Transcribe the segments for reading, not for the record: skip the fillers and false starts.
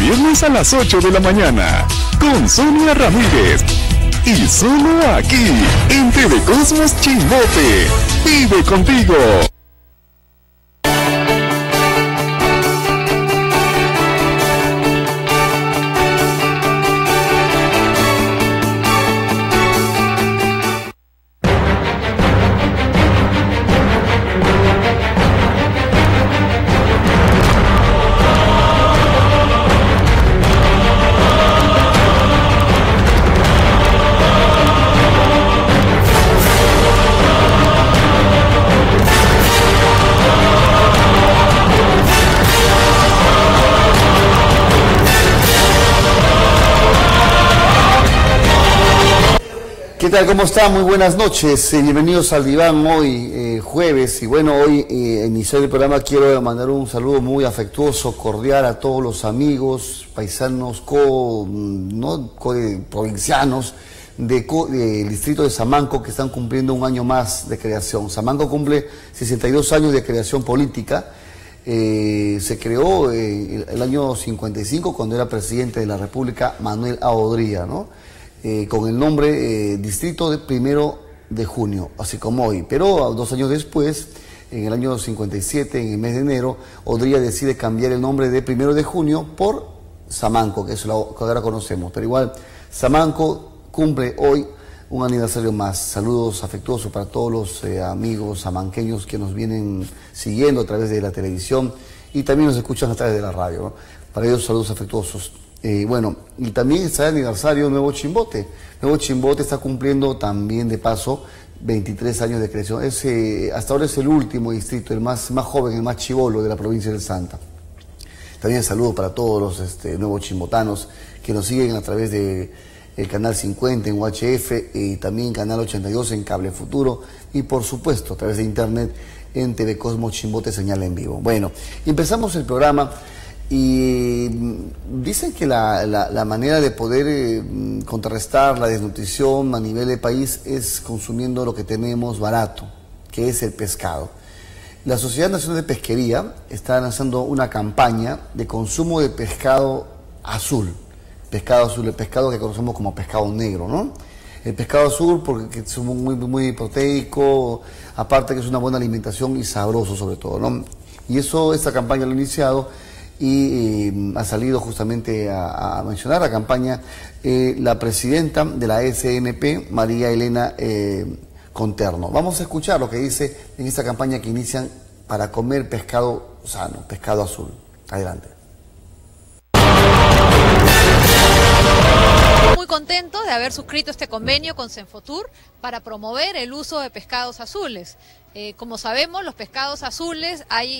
viernes a las 8 de la mañana con Sonia Ramírez. Y solo aquí, en TV Cosmos Chimbote. Vive contigo. ¿Qué tal? ¿Cómo está? Muy buenas noches. Bienvenidos al diván hoy, jueves. Y bueno, hoy, iniciar el programa, quiero mandar un saludo muy afectuoso, cordial a todos los amigos, paisanos, provincianos del distrito de Samanco, que están cumpliendo un año más de creación. Samanco cumple 62 años de creación política. Se creó el año 55, cuando era presidente de la República Manuel A. Odría, ¿no? Con el nombre Distrito de 1 de Junio, así como hoy. Pero 2 años después, en el año 57, en el mes de enero, Odría decide cambiar el nombre de 1 de Junio por Samanco, que es lo que ahora conocemos. Pero igual, Samanco cumple hoy un aniversario más. Saludos afectuosos para todos los amigos samanqueños que nos vienen siguiendo a través de la televisión y también nos escuchan a través de la radio, ¿no? Para ellos, saludos afectuosos. Bueno, y también está el aniversario Nuevo Chimbote. Nuevo Chimbote está cumpliendo también, de paso, 23 años de creación. Hasta ahora es el último distrito, el más joven, el más chibolo de la provincia del Santa. También saludo para todos los nuevos chimbotanos que nos siguen a través de el canal 50 en UHF y también canal 82 en Cable Futuro y por supuesto a través de internet en TV Cosmos Chimbote señal en vivo. Bueno, empezamos el programa. Y dicen que la manera de poder contrarrestar la desnutrición a nivel del país es consumiendo lo que tenemos barato, que es el pescado. La Sociedad Nacional de Pesquería está lanzando una campaña de consumo de pescado azul, el pescado que conocemos como pescado negro, ¿no? El pescado azul porque es muy proteico, aparte que es una buena alimentación y sabroso sobre todo, ¿no? Y esta campaña lo ha iniciado y ha salido justamente a mencionar la campaña la presidenta de la SNP, María Elena Conterno. Vamos a escuchar lo que dice en esta campaña que inician para comer pescado sano, pescado azul. Adelante. Muy contentos de haber suscrito este convenio con Senfotur para promover el uso de pescados azules. Como sabemos, los pescados azules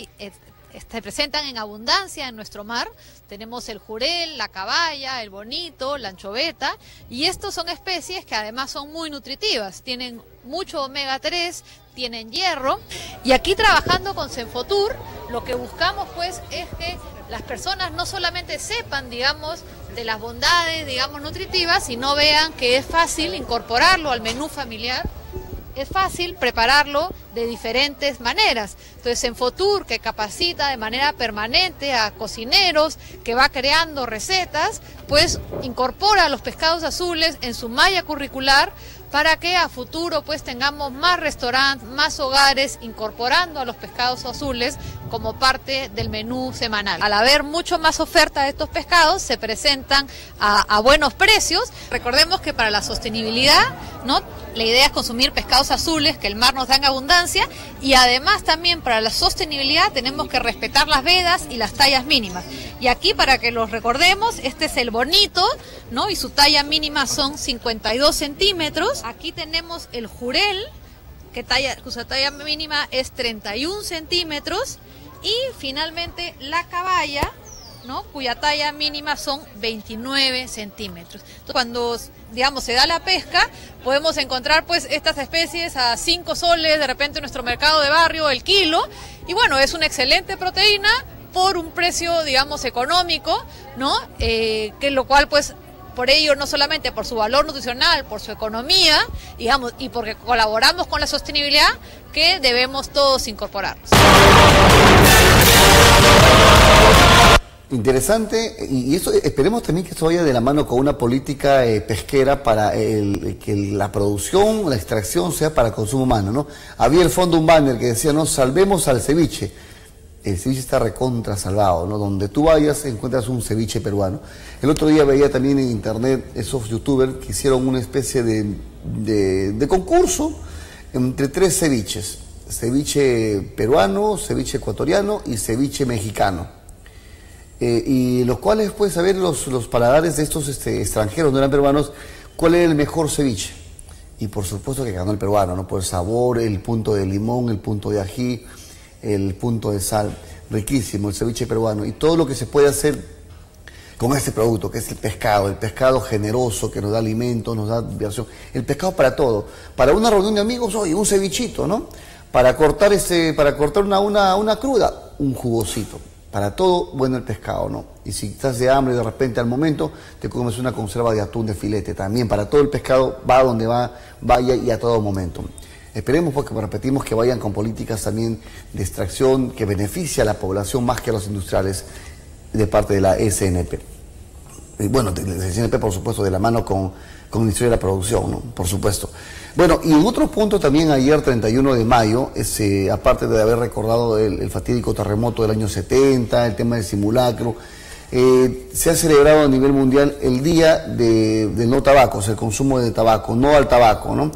se presentan en abundancia en nuestro mar. Tenemos el jurel, la caballa, el bonito, la anchoveta, y estos son especies que además son muy nutritivas, tienen mucho omega 3, tienen hierro, y aquí trabajando con Senfotur lo que buscamos pues es que las personas no solamente sepan, digamos, de las bondades, digamos, nutritivas, sino vean que es fácil incorporarlo al menú familiar. Es fácil prepararlo de diferentes maneras. Entonces, Senfotur, que capacita de manera permanente a cocineros, que va creando recetas, pues incorpora los pescados azules en su malla curricular para que a futuro pues tengamos más restaurantes, más hogares incorporando a los pescados azules como parte del menú semanal. Al haber mucho más oferta de estos pescados, se presentan a buenos precios. Recordemos que para la sostenibilidad, ¿no?, la idea es consumir pescados azules que el mar nos da en abundancia, y además también para la sostenibilidad tenemos que respetar las vedas y las tallas mínimas. Y aquí, para que los recordemos, este es el bonito, ¿no?, y su talla mínima son 52 centímetros. Aquí tenemos el jurel, cuya talla mínima es 31 centímetros. Y finalmente la caballa, ¿no?, cuya talla mínima son 29 centímetros. Entonces, cuando, digamos, se da la pesca, podemos encontrar pues estas especies a 5 soles, de repente en nuestro mercado de barrio, el kilo, y bueno, es una excelente proteína por un precio, digamos, económico, ¿no? Que lo cual pues por ello, no solamente por su valor nutricional, por su economía, digamos, y porque colaboramos con la sostenibilidad, que debemos todos incorporarnos. Interesante, y eso esperemos también que esto vaya de la mano con una política pesquera para que la producción, la extracción sea para consumo humano, ¿no? Había el fondo un banner que decía, no, salvemos al ceviche. El ceviche está recontra salvado, ¿no? Donde tú vayas encuentras un ceviche peruano. El otro día veía también en internet esos youtubers que hicieron una especie de concurso entre 3 ceviches. Ceviche peruano, ceviche ecuatoriano y ceviche mexicano. Y los cuales puedes saber los paladares de estos extranjeros, no eran peruanos, cuál era el mejor ceviche. Y por supuesto que ganó el peruano, ¿no? Por el sabor, el punto de limón, el punto de ají, el punto de sal. Riquísimo el ceviche peruano. Y todo lo que se puede hacer con este producto, que es el pescado generoso, que nos da alimento, nos da vibración. El pescado para todo. Para una reunión de amigos, oye, un cevichito, ¿no? Para cortar una cruda, un jugosito. Para todo, bueno el pescado, ¿no? Y si estás de hambre de repente al momento, te comes una conserva de atún de filete. También para todo el pescado va donde vaya y a todo momento. Esperemos, porque repetimos, que vayan con políticas también de extracción que beneficie a la población más que a los industriales de parte de la SNP. Y bueno, la SNP, por supuesto, de la mano con el Ministerio de la Producción, ¿no? Por supuesto. Bueno, y en otro punto también ayer, 31 de mayo, aparte de haber recordado el fatídico terremoto del año 70, el tema del simulacro, se ha celebrado a nivel mundial el Día del no tabaco, o sea, el consumo de tabaco, no al tabaco, ¿no?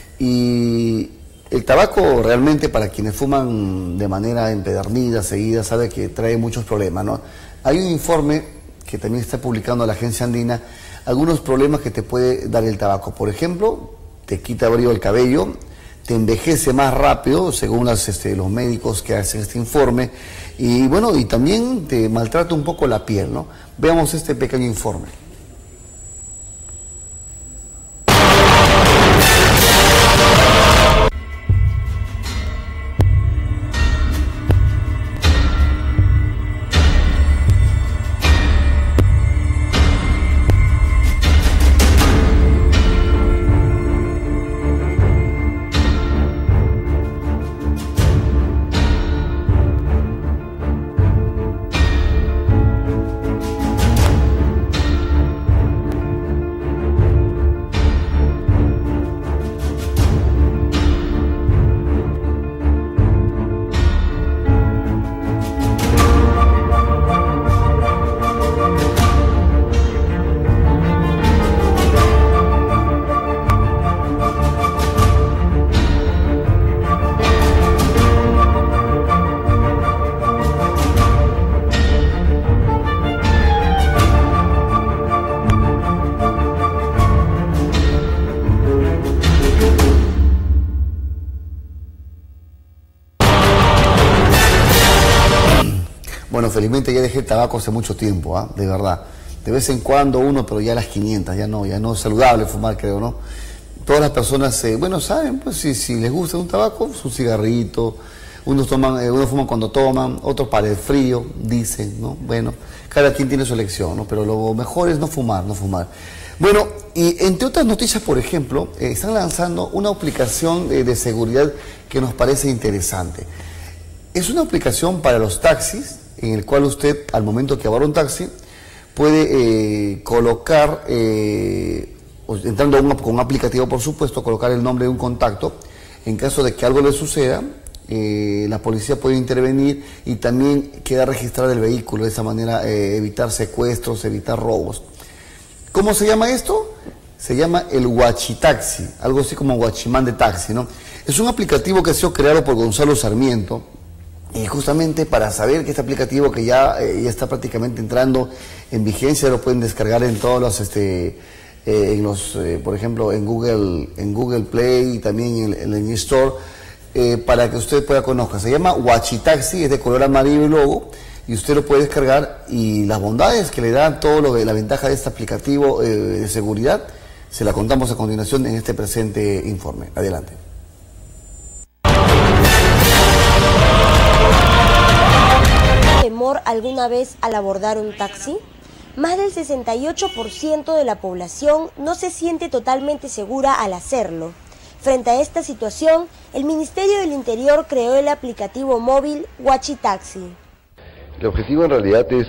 Y el tabaco realmente, para quienes fuman de manera empedernida, seguida, sabe que trae muchos problemas, ¿no? Hay un informe que también está publicando la Agencia Andina, algunos problemas que te puede dar el tabaco. Por ejemplo, te quita brillo el cabello, te envejece más rápido, según los médicos que hacen este informe, y bueno, y también te maltrata un poco la piel, ¿no? Veamos este pequeño informe. Bueno, felizmente ya dejé el tabaco hace mucho tiempo, ¿ah? De verdad. De vez en cuando uno, pero ya a las 500, ya no es saludable fumar, creo, ¿no? Todas las personas, bueno, saben, pues si les gusta un tabaco, su cigarrito, unos fuman cuando toman, otros para el frío, dicen, ¿no? Bueno, cada quien tiene su elección, ¿no? Pero lo mejor es no fumar. Bueno, y entre otras noticias, por ejemplo, están lanzando una aplicación de seguridad que nos parece interesante. Es una aplicación para los taxis, en el cual usted, al momento que agarra un taxi, puede colocar, entrando con un aplicativo, por supuesto, colocar el nombre de un contacto. En caso de que algo le suceda, la policía puede intervenir y también queda registrado el vehículo. De esa manera evitar secuestros, evitar robos. ¿Cómo se llama esto? Se llama el Huachitaxi, algo así como Guachimán de taxi, ¿no? Es un aplicativo que ha sido creado por Gonzalo Sarmiento, y justamente para saber que este aplicativo, que ya está prácticamente entrando en vigencia, lo pueden descargar en todos los, por ejemplo, en Google Play y también en el Store, para que usted pueda conocer. Se llama Huachitaxi, es de color amarillo el logo, y usted lo puede descargar, y las bondades que le dan, la ventaja de este aplicativo de seguridad, se la contamos a continuación en este presente informe. Adelante. ¿Temor alguna vez al abordar un taxi? Más del 68% de la población no se siente totalmente segura al hacerlo. Frente a esta situación, el Ministerio del Interior creó el aplicativo móvil Huachitaxi. El objetivo en realidad es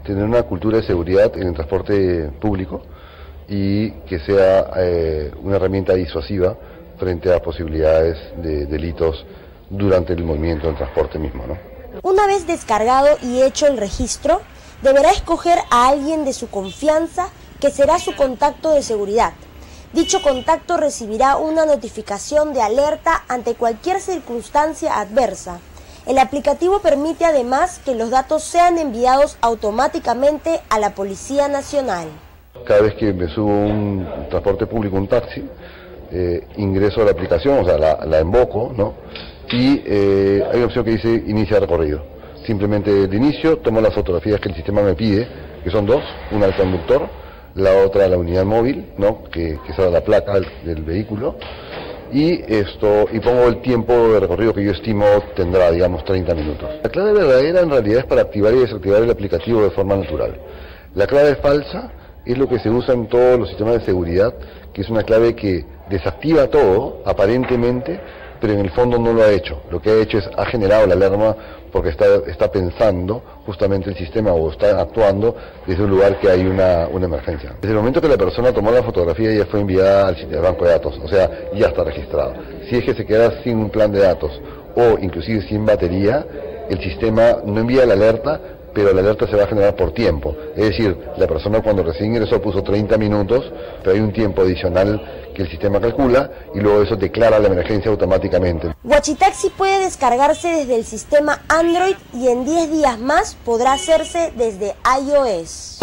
tener una cultura de seguridad en el transporte público y que sea una herramienta disuasiva frente a posibilidades de delitos durante el movimiento del transporte mismo, ¿no? Una vez descargado y hecho el registro, deberá escoger a alguien de su confianza que será su contacto de seguridad. Dicho contacto recibirá una notificación de alerta ante cualquier circunstancia adversa. El aplicativo permite además que los datos sean enviados automáticamente a la Policía Nacional. Cada vez que me subo a un transporte público, un taxi, ingreso a la aplicación, o sea, la invoco, ¿no? Y hay una opción que dice inicia recorrido. Simplemente de inicio tomo las fotografías que el sistema me pide, que son dos, una al conductor, la otra la unidad móvil, ¿no? que es la placa del vehículo, y pongo el tiempo de recorrido que yo estimo tendrá, digamos, 30 minutos. La clave verdadera en realidad es para activar y desactivar el aplicativo de forma natural. La clave falsa es lo que se usa en todos los sistemas de seguridad, que es una clave que desactiva todo, aparentemente, pero en el fondo no lo ha hecho. Lo que ha hecho es, ha generado la alarma porque está pensando justamente el sistema o está actuando desde un lugar que hay una emergencia. Desde el momento que la persona tomó la fotografía ya fue enviada al banco de datos, o sea, ya está registrado. Si es que se queda sin un plan de datos o inclusive sin batería, el sistema no envía la alerta, pero la alerta se va a generar por tiempo. Es decir, la persona cuando recién ingresó puso 30 minutos, pero hay un tiempo adicional que el sistema calcula y luego eso declara la emergencia automáticamente. Huachitaxi puede descargarse desde el sistema Android y en 10 días más podrá hacerse desde iOS.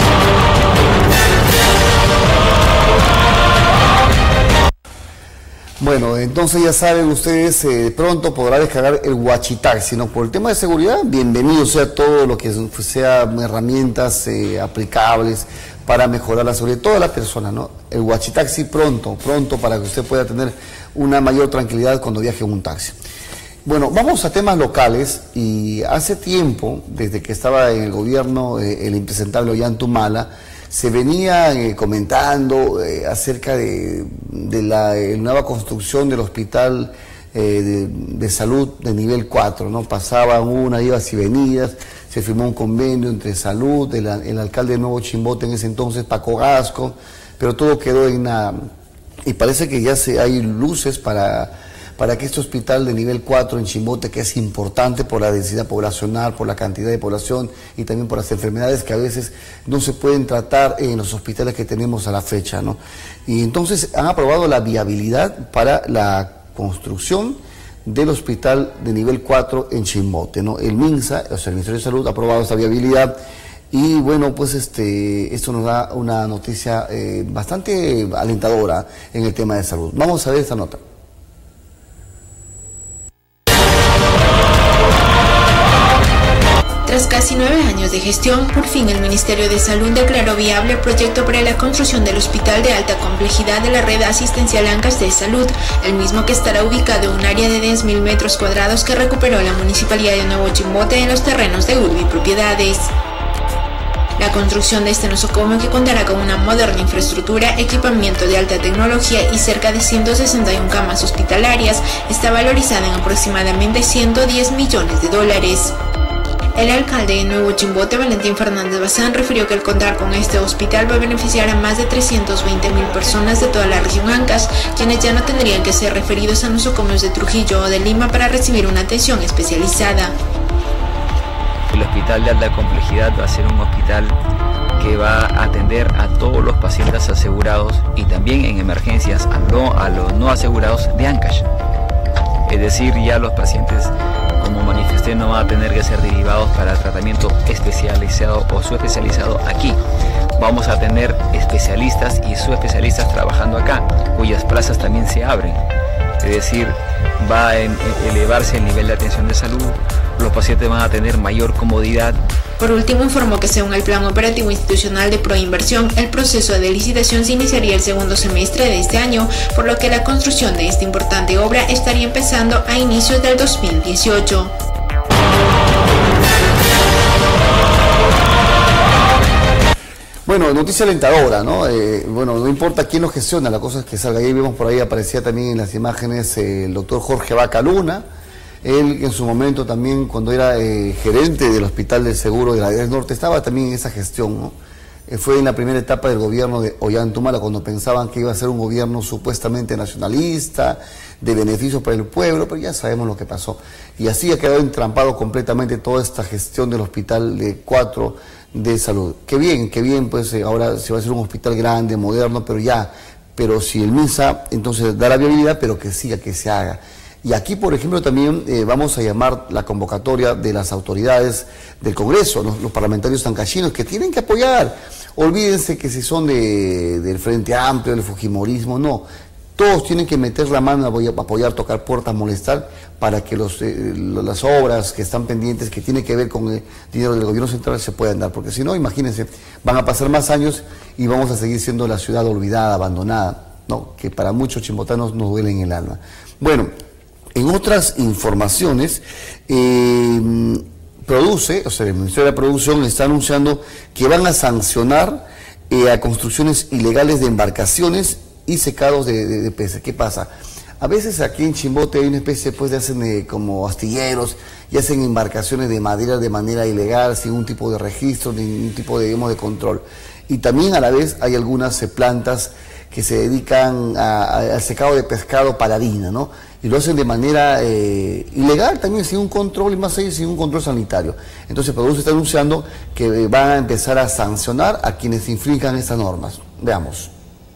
Bueno, entonces ya saben ustedes, pronto podrá descargar el Huachitaxi, ¿no? Por el tema de seguridad, bienvenido sea todo lo que sea herramientas aplicables para mejorar la seguridad de todas las personas, ¿no? El Huachitaxi pronto para que usted pueda tener una mayor tranquilidad cuando viaje en un taxi. Bueno, vamos a temas locales y hace tiempo, desde que estaba en el gobierno el impresentable Ollantumala, se venía comentando acerca de la nueva construcción del hospital de salud de nivel 4, ¿no? Pasaban idas y venidas, se firmó un convenio entre salud, el alcalde de Nuevo Chimbote en ese entonces, Paco Gasco, pero todo quedó en nada. Y parece que ya hay luces para que este hospital de nivel 4 en Chimbote, que es importante por la densidad poblacional, por la cantidad de población y también por las enfermedades que a veces no se pueden tratar en los hospitales que tenemos a la fecha, ¿no? Y entonces han aprobado la viabilidad para la construcción del hospital de nivel 4 en Chimbote, ¿no? El MINSA, o sea, el Ministerio de Salud, ha aprobado esta viabilidad. Y bueno, pues esto nos da una noticia bastante alentadora en el tema de salud. Vamos a ver esta nota. Tras casi 9 años de gestión, por fin el Ministerio de Salud declaró viable el proyecto para la construcción del Hospital de Alta Complejidad de la Red Asistencial Ancash de Salud, el mismo que estará ubicado en un área de 10.000 metros cuadrados que recuperó la Municipalidad de Nuevo Chimbote en los terrenos de Urbi Propiedades. La construcción de este nosocomio, que contará con una moderna infraestructura, equipamiento de alta tecnología y cerca de 161 camas hospitalarias, está valorizada en aproximadamente $110 millones. El alcalde de Nuevo Chimbote, Valentín Fernández Bazán, refirió que el contar con este hospital va a beneficiar a más de 320.000 personas de toda la región Ancash, quienes ya no tendrían que ser referidos a nosocomios de Trujillo o de Lima para recibir una atención especializada. El hospital de alta complejidad va a ser un hospital que va a atender a todos los pacientes asegurados y también en emergencias a los no asegurados de Ancash. Es decir, ya los pacientes, como manifesté, no van a tener que ser derivados para tratamiento especializado o subespecializado aquí. Vamos a tener especialistas y subespecialistas trabajando acá, cuyas plazas también se abren. Es decir, va a elevarse el nivel de atención de salud, los pacientes van a tener mayor comodidad. Por último, informó que según el Plan Operativo Institucional de Proinversión, el proceso de licitación se iniciaría el segundo semestre de este año, por lo que la construcción de esta importante obra estaría empezando a inicios del 2018. Bueno, noticia alentadora, ¿no? Bueno, no importa quién lo gestiona, la cosa es que salga. Ahí vemos por ahí, aparecía también en las imágenes el doctor Jorge Vaca Luna, Él en su momento también, cuando era gerente del Hospital del Seguro de la del Norte, estaba también en esa gestión, ¿no? Fue en la primera etapa del gobierno de Ollanta, cuando pensaban que iba a ser un gobierno supuestamente nacionalista, de beneficios para el pueblo, pero ya sabemos lo que pasó. Y así ha quedado entrampado completamente toda esta gestión del Hospital de 4 de Salud. Qué bien, pues ahora se va a hacer un hospital grande, moderno, pero si el MINSA entonces da la viabilidad, pero que siga, que se haga. Y aquí, por ejemplo, también vamos a llamar la convocatoria de las autoridades del Congreso, los parlamentarios sancachinos, que tienen que apoyar. Olvídense que si son del Frente Amplio, del Fujimorismo, no. Todos tienen que meter la mano a apoyar, tocar puertas, molestar, para que las obras que están pendientes, que tienen que ver con el dinero del gobierno central, se puedan dar. Porque si no, imagínense, van a pasar más años y vamos a seguir siendo la ciudad olvidada, abandonada, ¿no? Que para muchos chimbotanos nos duele en el alma. Bueno, en otras informaciones, el Ministerio de la Producción está anunciando que van a sancionar a construcciones ilegales de embarcaciones y secados de peces. ¿Qué pasa? A veces aquí en Chimbote hay una especie, pues, de hacen como astilleros y hacen embarcaciones de madera de manera ilegal, sin un tipo de registro, ningún tipo de, digamos, de control. Y también a la vez hay algunas plantas que se dedican al secado de pescado para harina, ¿no? Y lo hacen de manera ilegal también, sin un control, y más allá sin un control sanitario. Entonces, Producción está anunciando que van a empezar a sancionar a quienes infrinjan estas normas. Veamos.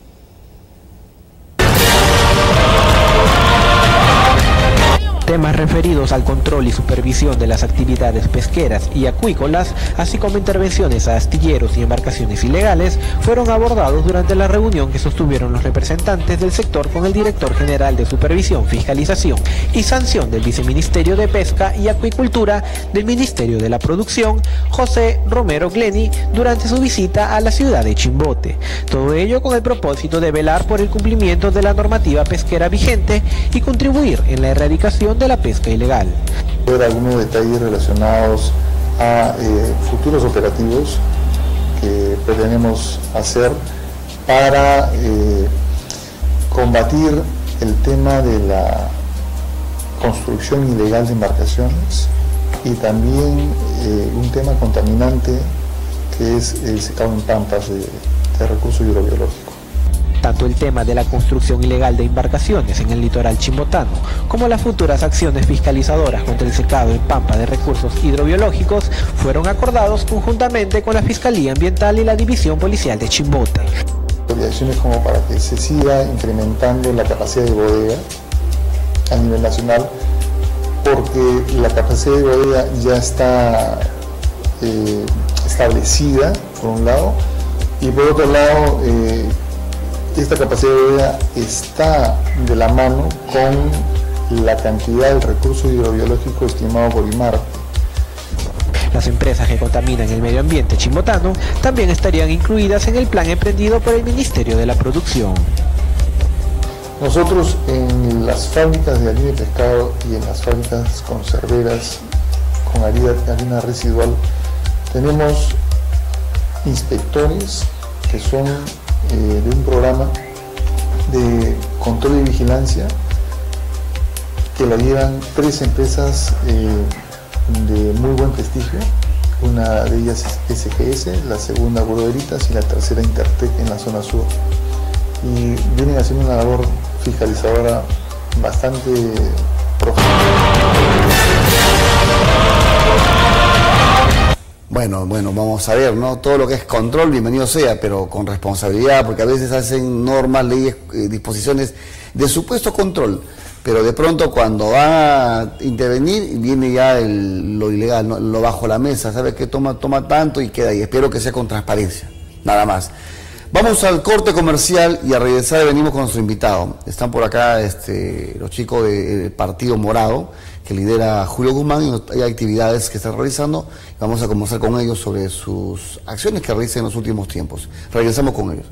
Temas referidos al control y supervisión de las actividades pesqueras y acuícolas, así como intervenciones a astilleros y embarcaciones ilegales, fueron abordados durante la reunión que sostuvieron los representantes del sector con el director general de Supervisión, Fiscalización y Sanción del Viceministerio de Pesca y Acuicultura del Ministerio de la Producción, José Romero Gleni, durante su visita a la ciudad de Chimbote. Todo ello con el propósito de velar por el cumplimiento de la normativa pesquera vigente y contribuir en la erradicación de la pesca ilegal. Algunos detalles relacionados a futuros operativos que pretendemos hacer para combatir el tema de la construcción ilegal de embarcaciones y también un tema contaminante que es el secado en pampas de recursos hidrobiológicos. Tanto el tema de la construcción ilegal de embarcaciones en el litoral chimbotano como las futuras acciones fiscalizadoras contra el secado en pampa de recursos hidrobiológicos fueron acordados conjuntamente con la Fiscalía Ambiental y la División Policial de Chimbote. Acciones como para que se siga incrementando la capacidad de bodega a nivel nacional, porque la capacidad de bodega ya está establecida, por un lado, y por otro lado, esta capacidad de bodega está de la mano con la cantidad del recurso hidrobiológico estimado por IMARPE. Las empresas que contaminan el medio ambiente chimbotano también estarían incluidas en el plan emprendido por el Ministerio de la Producción. Nosotros en las fábricas de harina de pescado y en las fábricas conserveras con harina residual tenemos inspectores que son de un programa de control y vigilancia que la llevan 3 empresas de muy buen prestigio. Una de ellas es SGS, la segunda Bureau Veritas y la tercera Intertec en la zona sur. Y vienen haciendo una labor fiscalizadora bastante profunda. Bueno, vamos a ver, ¿no? Todo lo que es control, bienvenido sea, pero con responsabilidad, porque a veces hacen normas, leyes, disposiciones de supuesto control, pero de pronto cuando va a intervenir viene ya lo ilegal, ¿no? Lo bajo la mesa, ¿sabes qué? Toma tanto y queda ahí. Espero que sea con transparencia, nada más. Vamos al corte comercial y a regresar venimos con nuestro invitado. Están por acá los chicos del Partido Morado, que lidera Julio Guzmán, y hay actividades que están realizando. Vamos a conversar con ellos sobre sus acciones que realizan en los últimos tiempos. Regresamos con ellos.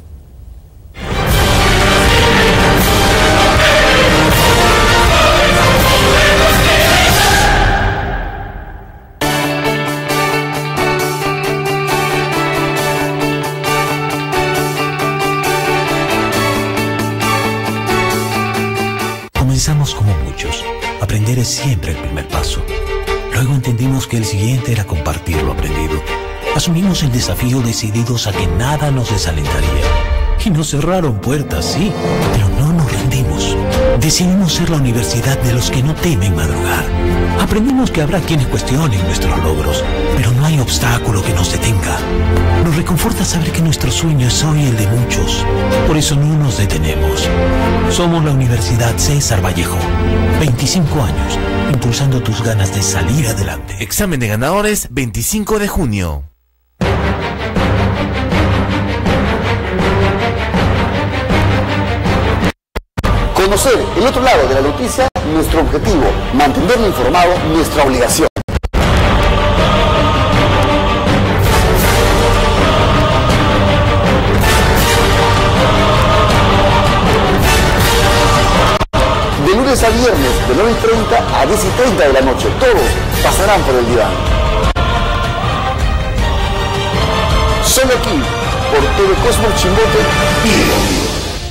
Comenzamos como muchos, aprender es siempre el primer paso. Luego entendimos que el siguiente era compartir lo aprendido. Asumimos el desafío decididos a que nada nos desalentaría. Y nos cerraron puertas, sí, pero no nos rendimos. Decidimos ser la universidad de los que no temen madrugar. Aprendimos que habrá quienes cuestionen nuestros logros, pero no hay obstáculo que nos detenga. Nos reconforta saber que nuestro sueño es hoy el de muchos. Por eso no nos detenemos. Somos la Universidad César Vallejo. 25 años, impulsando tus ganas de salir adelante. Examen de ganadores, 25 de junio. Conocer el otro lado de la noticia, nuestro objetivo, mantenerlo informado, nuestra obligación. De lunes a viernes, de 9:30 a 10:30 de la noche, todos pasarán por el diván. Solo aquí, por TV Cosmos Chimbote y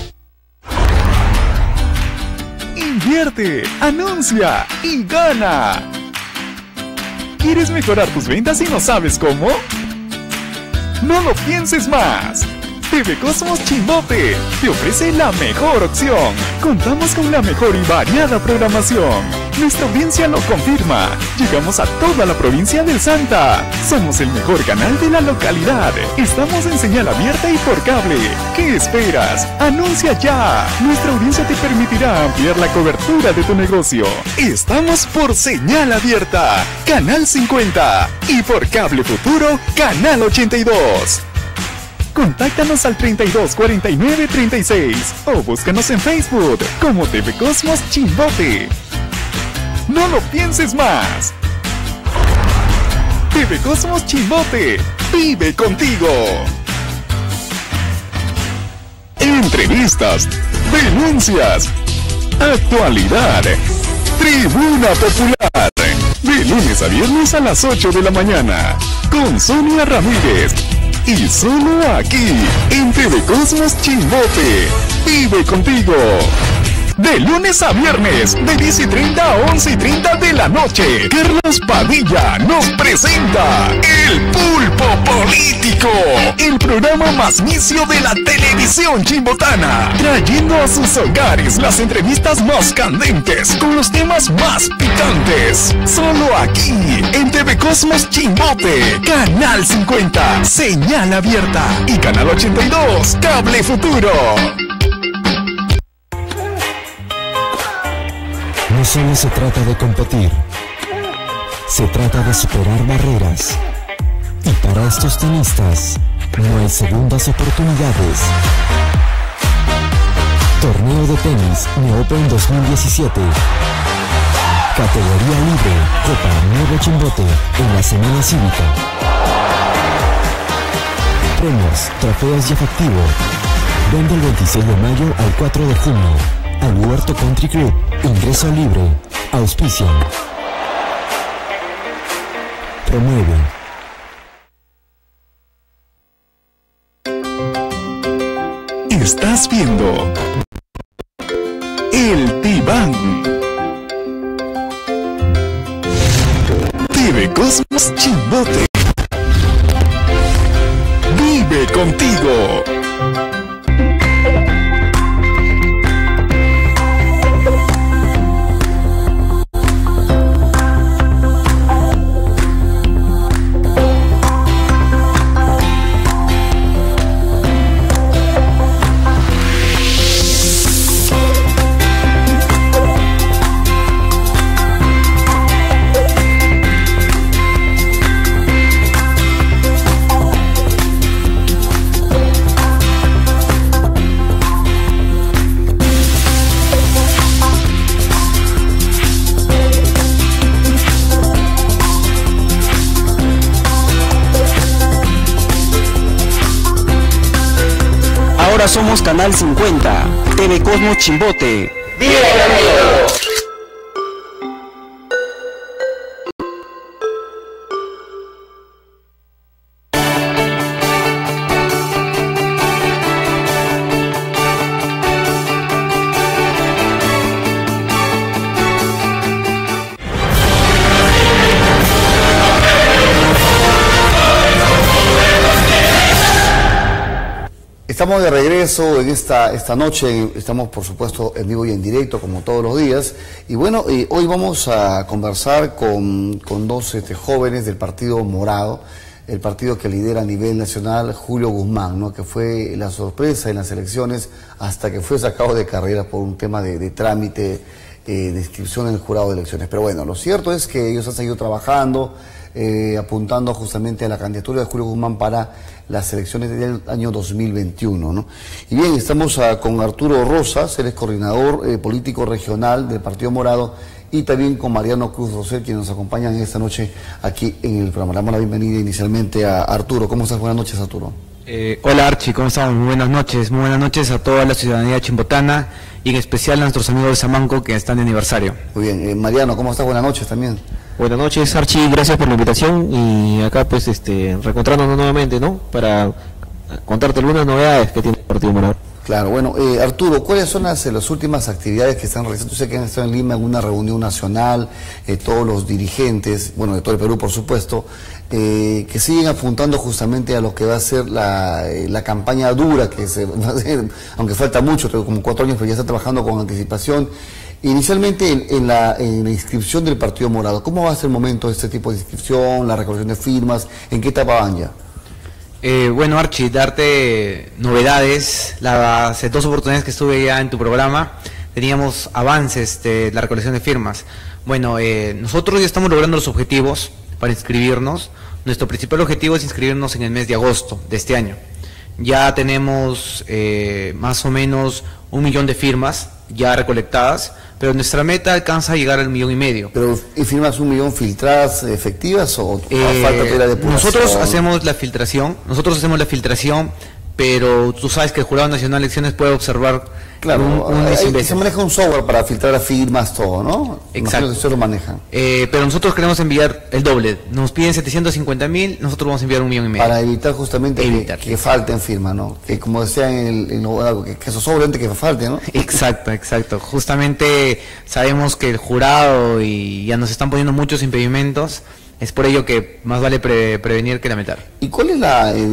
Invierte, anuncia y gana. ¿Quieres mejorar tus ventas y no sabes cómo? No lo pienses más. TV Cosmos Chimbote te ofrece la mejor opción. Contamos con la mejor y variada programación. Nuestra audiencia lo confirma. Llegamos a toda la provincia del Santa. Somos el mejor canal de la localidad. Estamos en señal abierta y por cable. ¿Qué esperas? ¡Anuncia ya! Nuestra audiencia te permitirá ampliar la cobertura de tu negocio. Estamos por señal abierta, Canal 50. Y por cable futuro, Canal 82. Contáctanos al 32 49 36 o búscanos en Facebook como TV Cosmos Chimbote. ¡No lo pienses más! TV Cosmos Chimbote, vive contigo. Entrevistas, denuncias, actualidad, Tribuna Popular, de lunes a viernes a las 8 de la mañana, con Sonia Ramírez. Y solo aquí, en TV Cosmos Chimbote, vive contigo. De lunes a viernes, de 10:30 a 11:30 de la noche, Carlos Padilla nos presenta El Pulpo Político, el programa más vicio de la televisión chimbotana, trayendo a sus hogares las entrevistas más candentes, con los temas más picantes. Solo aquí, en TV Cosmos Chimbote, Canal 50, señal abierta, y Canal 82, cable futuro. No solo se trata de competir, se trata de superar barreras. Y para estos tenistas, no hay segundas oportunidades. Torneo de tenis Neo Open 2017. Categoría libre, Copa Nuevo Chimbote, en la Semana Cívica. Premios, trofeos y efectivo. Ven del 26 de mayo al 4 de junio. Al Huerto Country Club, ingreso libre, auspician. Promueve. Estás viendo El Diván. TV Cosmos Chimbote. Vive contigo. Ahora somos Canal 50, TV Cosmos Chimbote. ¡Viva conmigo! estamos de regreso en esta noche, estamos por supuesto en vivo y en directo como todos los días, y bueno, hoy vamos a conversar con dos jóvenes del Partido Morado, el partido que lidera a nivel nacional Julio Guzmán, ¿no? Que fue la sorpresa en las elecciones hasta que fue sacado de carrera por un tema de trámite de inscripción en el jurado de elecciones. Pero bueno, lo cierto es que ellos han seguido trabajando, apuntando justamente a la candidatura de Julio Guzmán para las elecciones del año 2021, ¿no? Y bien, estamos con Arturo Rosas, él es coordinador político regional del Partido Morado, y también con Mariano Cruz Rosell, quienes nos acompañan esta noche aquí en el programa. Le damos la bienvenida inicialmente a Arturo. ¿Cómo estás? Buenas noches, Arturo. Hola Archie, ¿cómo estamos? Muy buenas noches a toda la ciudadanía chimbotana y en especial a nuestros amigos de Samanco que están de aniversario. Muy bien, Mariano, ¿cómo estás? Buenas noches también. Buenas noches, Archie, gracias por la invitación y acá pues reencontrándonos nuevamente, ¿no? Para contarte algunas novedades que tiene el Partido Morado. Claro, bueno, Arturo, ¿cuáles son las últimas actividades que están realizando? Yo sé que han estado en Lima en una reunión nacional, todos los dirigentes, bueno, de todo el Perú por supuesto, que siguen apuntando justamente a lo que va a ser la campaña dura que se va a hacer, aunque falta mucho, tengo como 4 años, pero ya está trabajando con anticipación. Inicialmente en la inscripción del Partido Morado, ¿cómo va a ser el momento de este tipo de inscripción, la recolección de firmas? ¿En qué etapa van ya? Bueno, Archie, darte novedades. Hace 2 oportunidades que estuve ya en tu programa, teníamos avances de la recolección de firmas. Bueno, nosotros ya estamos logrando los objetivos para inscribirnos. Nuestro principal objetivo es inscribirnos en el mes de agosto de este año. Ya tenemos más o menos 1 millón de firmas ya recolectadas, pero nuestra meta alcanza a llegar al 1,5 millones. ¿Pero firmas 1 millón filtradas, efectivas o falta de la depuración? Nosotros hacemos la filtración, pero tú sabes que el Jurado Nacional de Elecciones puede observar. Claro, se maneja un software para filtrar las firmas, todo, ¿no? Exacto. Ustedes lo manejan. Pero nosotros queremos enviar el doble. Nos piden 750.000, nosotros vamos a enviar 1,5 millones. Para evitar justamente que falten firmas, ¿no? Que como decía que eso sobremente que falte, ¿no? Exacto. Justamente sabemos que el jurado y ya nos están poniendo muchos impedimentos. Es por ello que más vale prevenir que lamentar. ¿Y cuál es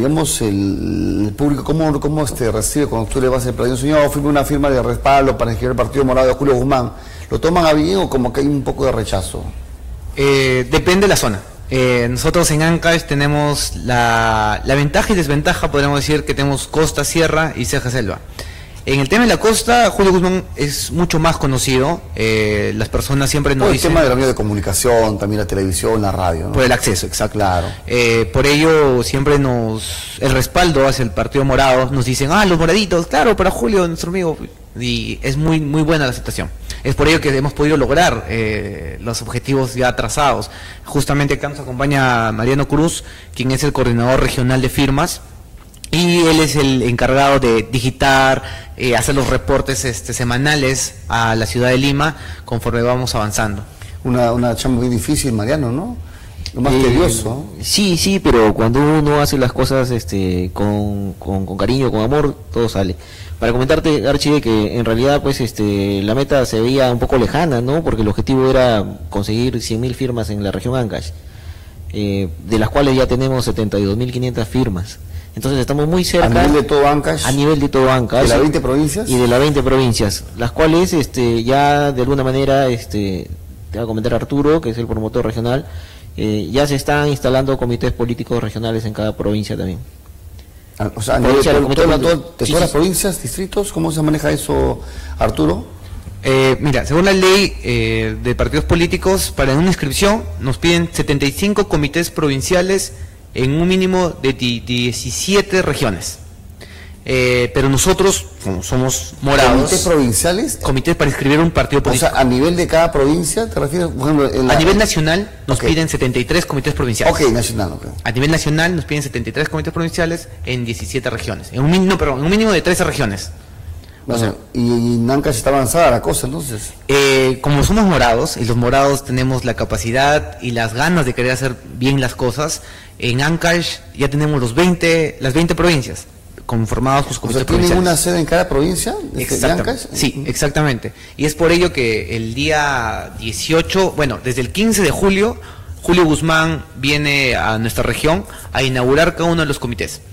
el público, cómo recibe cuando tú le vas a pedir, señor, firme una firma de respaldo para inscribir el Partido Morado de Julio Guzmán? ¿Lo toman a bien o como que hay un poco de rechazo? Depende de la zona. Nosotros en Ancash tenemos la ventaja y desventaja, podríamos decir que tenemos costa, sierra y ceja selva. En el tema de la costa, Julio Guzmán es mucho más conocido, las personas siempre nos dicen... El tema de los medios de comunicación, también la televisión, la radio, ¿no? Por el acceso, exacto. Claro. Por ello, siempre el respaldo hacia el Partido Morado, nos dicen, los moraditos, claro, para Julio, nuestro amigo, y es muy buena la aceptación. Es por ello que hemos podido lograr los objetivos ya trazados. Justamente acá nos acompaña Mariano Cruz, quien es el coordinador regional de firmas, y él es el encargado de digitar, hacer los reportes semanales a la ciudad de Lima conforme vamos avanzando. Una chamba muy difícil, Mariano, ¿no? Lo más tedioso. Sí, pero cuando uno hace las cosas con cariño, con amor, todo sale. Para comentarte, Archie, que en realidad pues la meta se veía un poco lejana, ¿no? Porque el objetivo era conseguir 100.000 firmas en la región Ancash, de las cuales ya tenemos 72.500 firmas. Entonces estamos muy cerca. ¿A nivel de todo Ancash? A nivel de todo Ancash. ¿De las 20 provincias? Y de las 20 provincias, las cuales ya de alguna manera, te va a comentar Arturo, que es el promotor regional, ya se están instalando comités políticos regionales en cada provincia también. O sea, a nivel de todas las provincias, distritos, ¿cómo se maneja eso, Arturo? Mira, según la ley de partidos políticos, para una inscripción nos piden 75 comités provinciales en un mínimo de 17 regiones. Pero nosotros, como somos morados... ¿Comités provinciales? Comités para inscribir un partido político. O sea, a nivel de cada provincia, ¿te refieres? Por ejemplo, a nivel nacional nos piden 73 comités provinciales. Nacional, A nivel nacional nos piden 73 comités provinciales en 17 regiones. En un mínimo de 13 regiones. Bueno, o sea, y en Ancash está avanzada la cosa, entonces. Como somos morados, y los morados tenemos la capacidad y las ganas de querer hacer bien las cosas, en Ancash ya tenemos las 20 provincias conformados sus comités provinciales. ¿Tienen una sede en cada provincia de Ancash? Sí, exactamente. Y es por ello que el día 18, desde el 15 de julio, Julio Guzmán viene a nuestra región a inaugurar cada uno de los comités.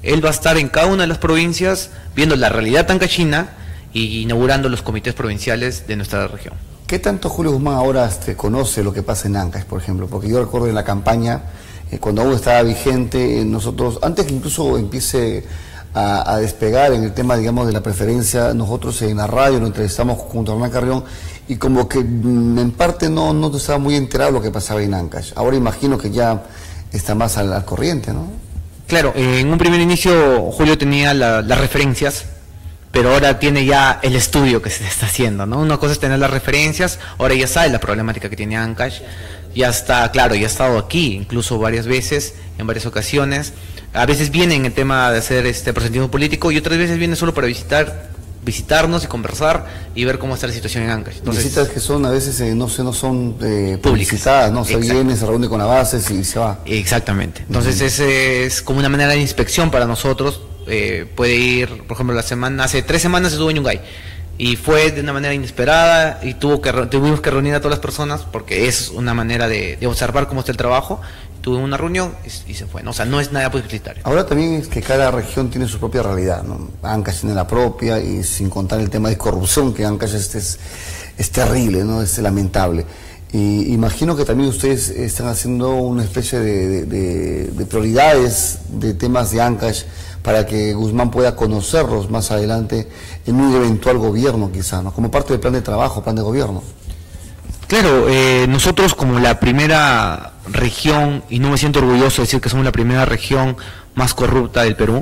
él va a estar en cada una de las provincias viendo la realidad ancashina y inaugurando los comités provinciales de nuestra región. ¿Qué tanto Julio Guzmán ahora conoce lo que pasa en Ancash, por ejemplo? Porque yo recuerdo en la campaña, cuando aún estaba vigente, nosotros, antes que incluso empiece a despegar en el tema, digamos, de la preferencia, nosotros en la radio lo entrevistamos junto a Hernán Carrión y como que en parte no estaba muy enterado de lo que pasaba en Ancash. Ahora imagino que ya está más al corriente, ¿no? Claro, en un primer inicio Julio tenía las referencias, pero ahora tiene ya el estudio que se está haciendo, ¿no? Una cosa es tener las referencias, ahora ya sabe la problemática que tiene Ancash, ya está, claro, ya ha estado aquí, incluso varias veces, en varias ocasiones. A veces viene en el tema de hacer proselitismo político y otras veces viene solo para visitarnos y conversar y ver cómo está la situación en Ancash. Entonces, visitas que son a veces no son publicitadas, ¿no? Se viene, se reúne con la base y se va. Exactamente. Entonces ese es como una manera de inspección para nosotros. Puede ir, por ejemplo, hace 3 semanas estuvo en Yungay y fue de una manera inesperada y tuvimos que reunir a todas las personas porque es una manera de observar cómo está el trabajo. Tuve una reunión y se fue, ¿no? O sea, no es nada publicitario. Ahora también es que cada región tiene su propia realidad, ¿no? Ancash tiene la propia y sin contar el tema de corrupción, que Ancash es terrible, ¿no? Es lamentable. Y imagino que también ustedes están haciendo una especie de prioridades de temas de Ancash para que Guzmán pueda conocerlos más adelante en un eventual gobierno quizá, ¿no? Como parte del plan de trabajo, plan de gobierno. Claro, nosotros como la primera región, y no me siento orgulloso de decir que somos la primera región más corrupta del Perú,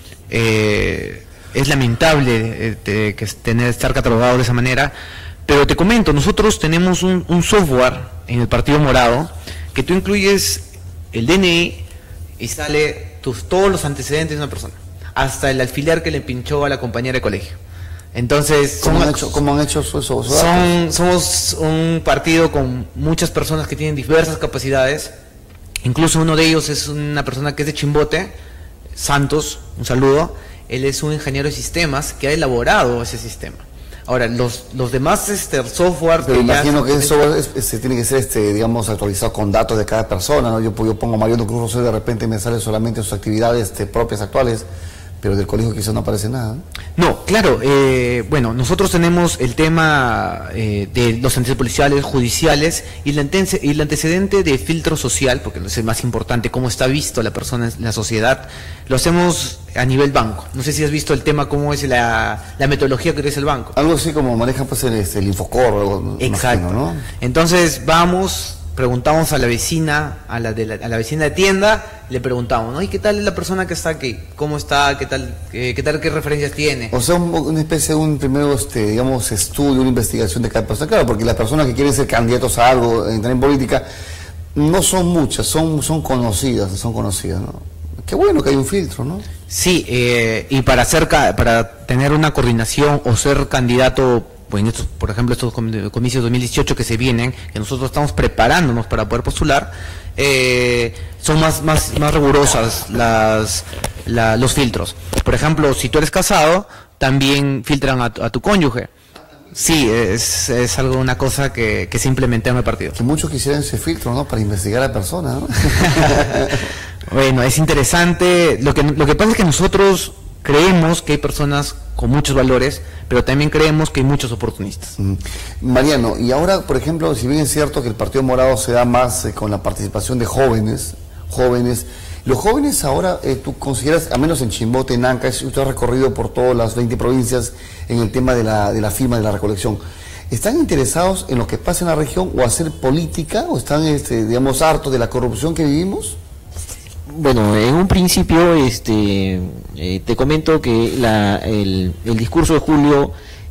es lamentable estar catalogado de esa manera, pero te comento, nosotros tenemos un software en el Partido Morado que tú incluyes el DNI y sale todos los antecedentes de una persona, hasta el alfiler que le pinchó a la compañera de colegio. Entonces, ¿Cómo han hecho eso? Somos un partido con muchas personas que tienen diversas capacidades. Incluso uno de ellos es una persona que es de Chimbote, Santos, un saludo. Él es un ingeniero de sistemas que ha elaborado ese sistema. Ahora, los demás software... Pero imagino que ese software tiene que ser, digamos, actualizado con datos de cada persona, ¿no? Yo pongo Mariano Cruz Rosario, de repente me sale solamente sus actividades propias actuales, pero del colegio quizás no aparece nada. No, claro, bueno, nosotros tenemos el tema de los antecedentes policiales, judiciales y el antecedente de filtro social, porque es el más importante, cómo está visto la persona en la sociedad, lo hacemos a nivel banco. No sé si has visto el tema, cómo es la metodología que utiliza el banco. Algo así como manejan pues el Infocor o algo. Exacto, imagino, ¿no? Entonces preguntamos a la vecina, a la vecina de tienda, le preguntamos, ¿no? ¿Y qué tal es la persona que está aquí? ¿Cómo está? ¿Qué tal? ¿Qué referencias tiene? O sea, una especie de primero, digamos, estudio, una investigación de cada persona. Claro, porque las personas que quieren ser candidatos a algo, entrar en política, no son muchas, son conocidas, ¿no? Qué bueno que hay un filtro, ¿no? Sí, y para tener una coordinación o ser candidato, pues por ejemplo, estos comicios 2018 que se vienen, que nosotros estamos preparándonos para poder postular, son más rigurosas los filtros. Por ejemplo, si tú eres casado, también filtran a tu cónyuge. Sí, es una cosa que se implementó en el partido. Que muchos quisieran ese filtro, ¿no? Para investigar a la persona, ¿no? Bueno, es interesante. Lo que pasa es que nosotros creemos que hay personas con muchos valores, pero también creemos que hay muchos oportunistas. Mariano, y ahora, por ejemplo, si bien es cierto que el Partido Morado se da más con la participación de jóvenes, los jóvenes ahora, tú consideras, al menos en Chimbote, en Ancash, usted ha recorrido por todas las 20 provincias en el tema de la firma, de la recolección, ¿están interesados en lo que pasa en la región o hacer política, o están, digamos, hartos de la corrupción que vivimos? Bueno, en un principio te comento que el discurso de Julio,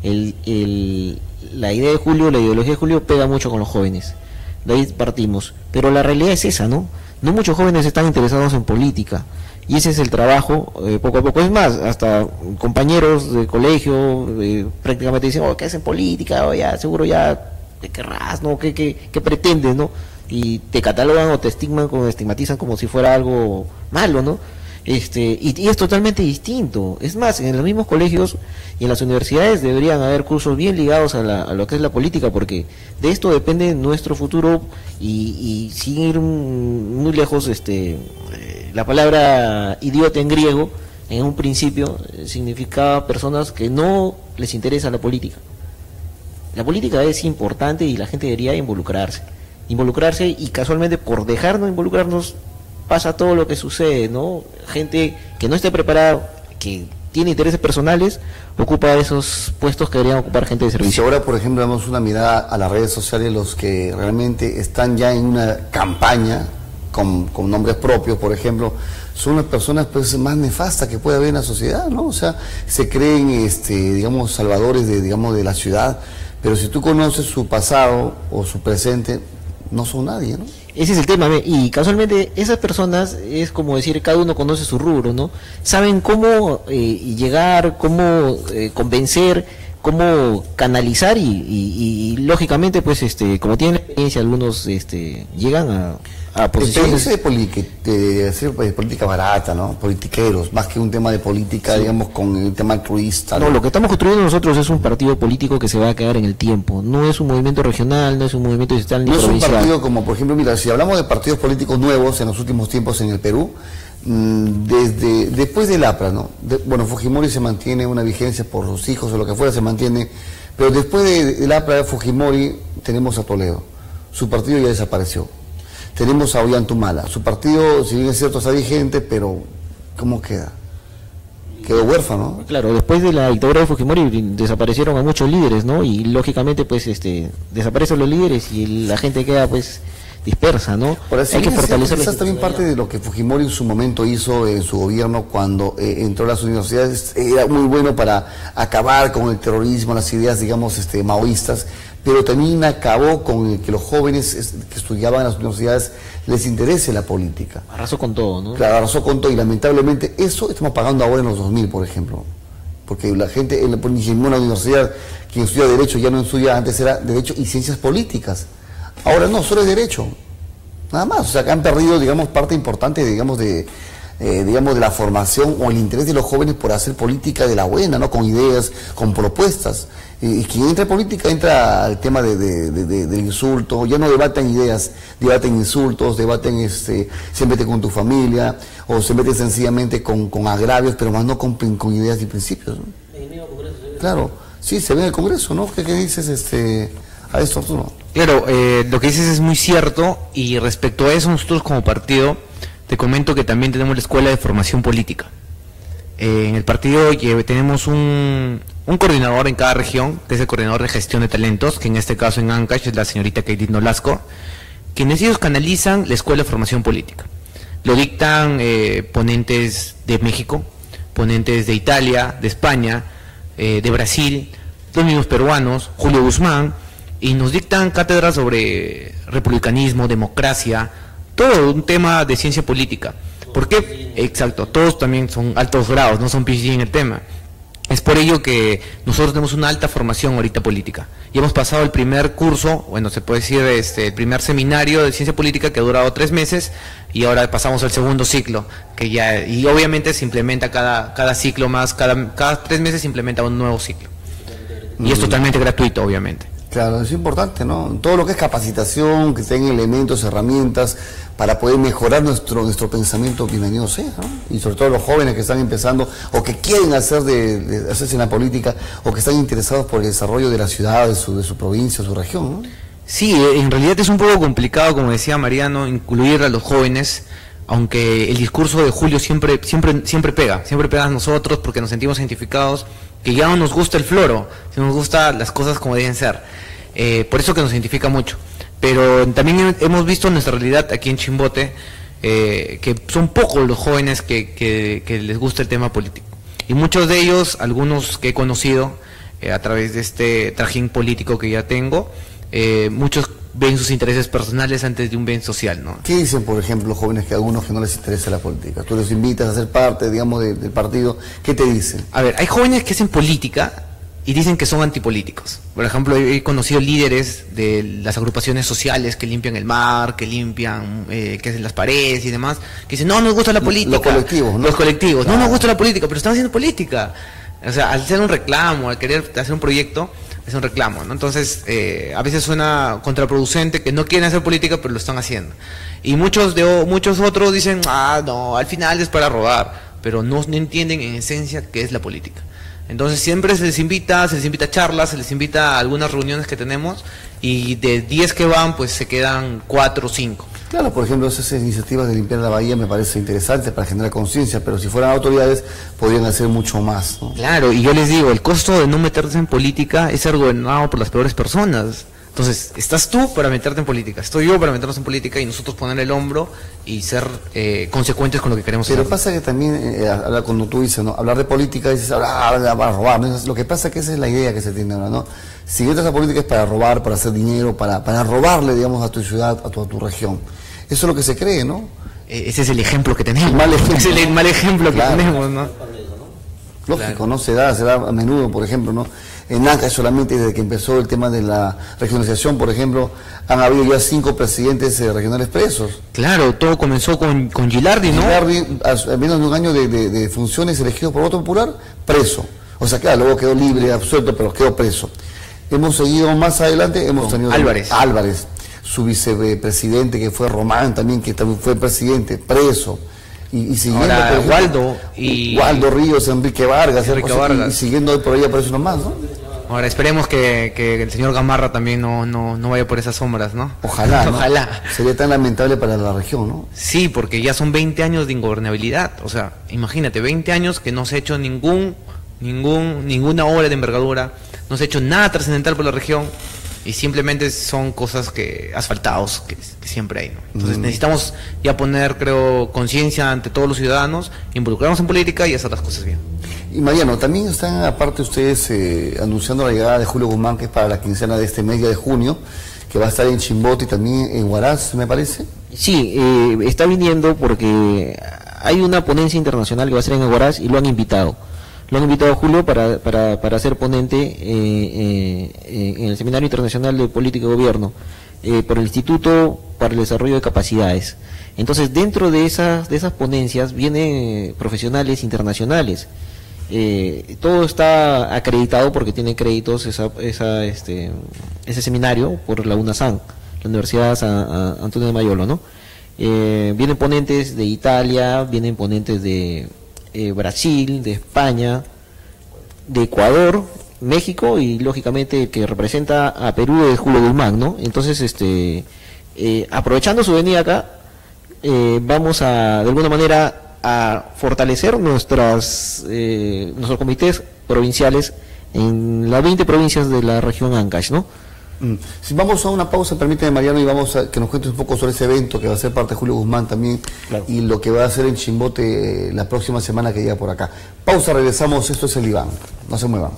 la idea de Julio, la ideología de Julio pega mucho con los jóvenes. De ahí partimos. Pero la realidad es esa, ¿no? No muchos jóvenes están interesados en política. Y ese es el trabajo, poco a poco. Es más, hasta compañeros de colegio prácticamente dicen, ¿qué hacen política? Ya, seguro ya te querrás, ¿no? ¿Qué pretendes, no? Y te catalogan o te estigmatizan como si fuera algo malo, ¿no? Y es totalmente distinto. Es más, en los mismos colegios y en las universidades deberían haber cursos bien ligados a lo que es la política, porque de esto depende nuestro futuro y sin ir muy lejos, la palabra idiota en griego, en un principio significaba personas que no les interesa la política. La política es importante y la gente debería involucrarse y casualmente por dejarnos involucrarnos pasa todo lo que sucede, ¿no? Gente que no esté preparada, que tiene intereses personales, ocupa esos puestos que deberían ocupar gente de servicio. Si ahora, por ejemplo, damos una mirada a las redes sociales, los que realmente están ya en una campaña con nombres propios, por ejemplo, son las personas pues más nefastas que puede haber en la sociedad, ¿no? O sea, se creen, digamos, salvadores de la ciudad, pero si tú conoces su pasado o su presente, no son nadie, ¿no? Ese es el tema, y casualmente esas personas, es como decir, cada uno conoce su rubro, ¿no? Saben cómo llegar, cómo convencer, cómo canalizar y lógicamente, pues, como tienen experiencia, algunos llegan a posiciones de hacer política barata, ¿no? Politiqueros, más que un tema de política, digamos, con el tema altruista. No, lo que estamos construyendo nosotros es un partido político que se va a quedar en el tiempo. No es un movimiento regional, no es un movimiento distrital ni provincial. No es un partido como, por ejemplo, mira, si hablamos de partidos políticos nuevos en los últimos tiempos en el Perú, después del APRA, ¿no? Bueno, Fujimori se mantiene una vigencia por sus hijos o lo que fuera, se mantiene, pero después del APRA de Fujimori tenemos a Toledo. Su partido ya desapareció. Tenemos a Ollantumala. Su partido, si bien es cierto, está vigente, pero ¿cómo queda? Quedó huérfano, ¿no? Claro, después de la dictadura de Fujimori desaparecieron a muchos líderes, ¿no? Y lógicamente, pues, desaparecen los líderes y la gente queda, pues, dispersa, ¿no? Hay que fortalecer. Quizás también parte de lo que Fujimori en su momento hizo en su gobierno cuando entró a las universidades era muy bueno para acabar con el terrorismo, las ideas, digamos, maoístas, pero también acabó con que los jóvenes que estudiaban en las universidades les interese la política. Arrasó con todo, ¿no? Claro, arrasó con todo, y lamentablemente eso estamos pagando ahora en los 2000, por ejemplo. Porque la gente en la universidad, quien estudia Derecho ya no estudia, antes era Derecho y Ciencias Políticas. Ahora no, solo es Derecho. Nada más, o sea, que han perdido, digamos, parte importante, digamos, de la formación o el interés de los jóvenes por hacer política de la buena, ¿no? Con ideas, con propuestas. Y quien entra en política entra al tema del insulto, ya no debaten ideas, debaten insultos, debaten, se meten con tu familia, o se meten sencillamente con agravios, pero más no con ideas y principios, ¿no? En el mismo Congreso. Claro, sí, se ve en el Congreso, ¿no? ¿Qué dices, a esto, Arturo? Claro, lo que dices es muy cierto, y respecto a eso nosotros como partido te comento que también tenemos la Escuela de Formación Política. En el partido tenemos un coordinador en cada región, que es el coordinador de gestión de talentos, que en este caso en Ancash es la señorita Katie Nolasco, quienes ellos canalizan la Escuela de Formación Política. Lo dictan ponentes de México, ponentes de Italia, de España, de Brasil, los mismos peruanos, Julio Guzmán, y nos dictan cátedras sobre republicanismo, democracia, todo un tema de ciencia política. ¿Por qué? Exacto, todos también son altos grados, no son PhD en el tema. Es por ello que nosotros tenemos una alta formación ahorita política. Y hemos pasado el primer curso, bueno, se puede decir el primer seminario de ciencia política que ha durado 3 meses, y ahora pasamos al segundo ciclo, que ya, y obviamente se implementa cada ciclo más, cada 3 meses se implementa un nuevo ciclo. Y es totalmente gratuito, obviamente. Claro, es importante, ¿no? Todo lo que es capacitación, que tengan elementos, herramientas para poder mejorar nuestro pensamiento, bienvenido sea, ¿no? Y sobre todo los jóvenes que están empezando o que quieren hacerse en la política, o que están interesados por el desarrollo de la ciudad, de su provincia, de su región, ¿no? Sí, en realidad es un poco complicado, como decía Mariano, incluir a los jóvenes, aunque el discurso de Julio siempre pega a nosotros porque nos sentimos identificados, que ya no nos gusta el floro, nos gustan las cosas como deben ser. Por eso que nos identifica mucho. Pero también hemos visto nuestra realidad aquí en Chimbote, que son pocos los jóvenes que les gusta el tema político. Y muchos de ellos, algunos que he conocido a través de este trajín político que ya tengo, muchos ven sus intereses personales antes de un bien social, ¿no? ¿Qué dicen, por ejemplo, los jóvenes que a algunos que no les interesa la política? Tú los invitas a ser parte, digamos, del partido, ¿qué te dicen? A ver, hay jóvenes que hacen política y dicen que son antipolíticos. Por ejemplo, he conocido líderes de las agrupaciones sociales que limpian el mar, que limpian, que hacen las paredes y demás, que dicen, no nos gusta la política. Los colectivos, ¿no? Los colectivos, no nos gusta la política, pero están haciendo política. O sea, al hacer un reclamo, al querer hacer un proyecto, es un reclamo, ¿no? Entonces, a veces suena contraproducente que no quieren hacer política, pero lo están haciendo. Y muchos otros dicen, no, al final es para robar. pero no entienden en esencia qué es la política. Entonces siempre se les invita a charlas, se les invita a algunas reuniones que tenemos, y de 10 que van, pues se quedan 4 o 5. Claro, por ejemplo, esas iniciativas de limpiar la bahía me parece interesante para generar conciencia, pero si fueran autoridades podrían hacer mucho más, ¿no? Claro, y yo les digo, el costo de no meterse en política es ser gobernado por las peores personas. Entonces, estás tú para meterte en política, estoy yo para meternos en política, y nosotros poner el hombro y ser consecuentes con lo que queremos hacer. Pero pasa que también, cuando tú dices, ¿no?, hablar de política, dices, para robar, ¿no? Lo que pasa es que esa es la idea que se tiene ahora, ¿no? Si entras a política es para robar, para hacer dinero, para robarle, digamos, a tu ciudad, a tu región. Eso es lo que se cree, ¿no? Ese es el ejemplo que tenemos. Es el mal ejemplo que tenemos, ¿no? Lógico, claro. ¿No? Se da a menudo, por ejemplo, ¿no? En Ancash solamente desde que empezó el tema de la regionalización, por ejemplo, han habido ya 5 presidentes regionales presos. Claro, todo comenzó con Gilardi, ¿no? Gilardi, a menos de un año de funciones elegido por voto popular, preso. O sea, claro, luego quedó libre, absuelto, pero quedó preso. Hemos seguido más adelante, hemos tenido Álvarez, su vicepresidente, que fue Román también, que también fue presidente, preso. Y siguiendo, ahora, por ejemplo, Waldo Ríos, Enrique Vargas, y siguiendo hoy por ahí aparece uno más, ¿no? Ahora esperemos que el señor Gamarra también no vaya por esas sombras, ¿no? Ojalá, ¿no? Ojalá. Sería tan lamentable para la región, ¿no? Sí, porque ya son 20 años de ingobernabilidad. O sea, imagínate, 20 años que no se ha hecho ninguna obra de envergadura, no se ha hecho nada trascendental por la región, y simplemente son cosas asfaltados que siempre hay, ¿no? Entonces necesitamos ya poner, creo, conciencia ante todos los ciudadanos, involucrarnos en política y hacer las cosas bien. Y Mariano, también están aparte ustedes anunciando la llegada de Julio Guzmán, que es para la quincena de este mes de junio, que va a estar en Chimbote y también en Huaraz, me parece. Sí, está viniendo porque hay una ponencia internacional que va a ser en Huaraz y lo han invitado. Lo han invitado a Julio para ser ponente en el Seminario Internacional de Política y Gobierno por el Instituto para el Desarrollo de Capacidades. Entonces, dentro de esas ponencias vienen profesionales internacionales. Todo está acreditado porque tiene créditos ese seminario por la UNASAN, la Universidad San Antonio de Mayolo, ¿no? Vienen ponentes de Italia, vienen ponentes de Brasil, de España, de Ecuador, México, y lógicamente el que representa a Perú es Julio Guzmán, ¿no? Entonces, aprovechando su venida acá, vamos de alguna manera a fortalecer nuestros comités provinciales en las 20 provincias de la región Ancash, ¿no? Si vamos a una pausa, permíteme, Mariano, y vamos a que nos cuentes un poco sobre ese evento que va a ser parte de Julio Guzmán también, claro, y lo que va a hacer en Chimbote la próxima semana que llega por acá. Pausa, regresamos, esto es el Iván, no se muevan.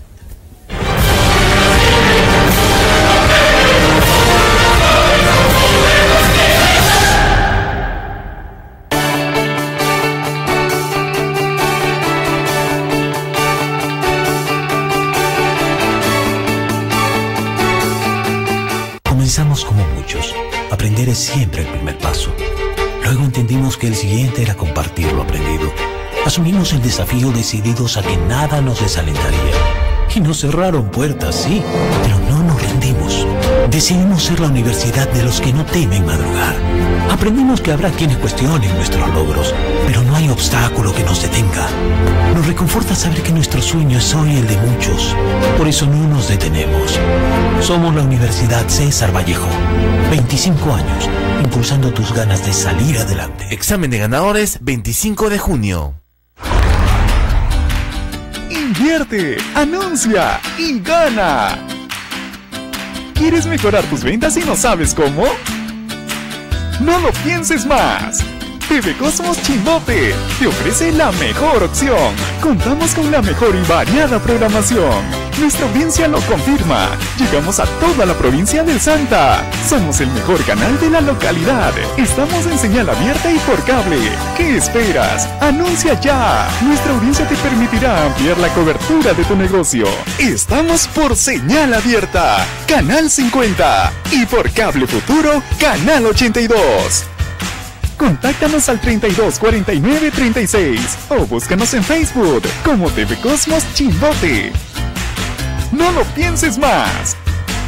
Comenzamos como muchos. Aprender es siempre el primer paso. Luego entendimos que el siguiente era compartir lo aprendido. Asumimos el desafío decididos a que nada nos desalentaría. Y nos cerraron puertas, sí, pero no nos rendimos. Decidimos ser la universidad de los que no temen madrugar. Aprendimos que habrá quienes cuestionen nuestros logros, pero no hay obstáculo que nos detenga. Nos reconforta saber que nuestro sueño es hoy el de muchos. Por eso no nos detenemos. Somos la Universidad César Vallejo. 25 años, impulsando tus ganas de salir adelante. Examen de ganadores, 25 de junio. Invierte, anuncia y gana. ¿Quieres mejorar tus ventas y no sabes cómo? No lo pienses más. TV Cosmos Chimbote te ofrece la mejor opción. Contamos con la mejor y variada programación. Nuestra audiencia lo confirma. Llegamos a toda la provincia del Santa. Somos el mejor canal de la localidad. Estamos en señal abierta y por cable. ¿Qué esperas? ¡Anuncia ya! Nuestra audiencia te permitirá ampliar la cobertura de tu negocio. Estamos por señal abierta, Canal 50. Y por cable futuro, Canal 82. Contáctanos al 32 49 36 o búscanos en Facebook como TV Cosmos Chimbote. ¡No lo pienses más!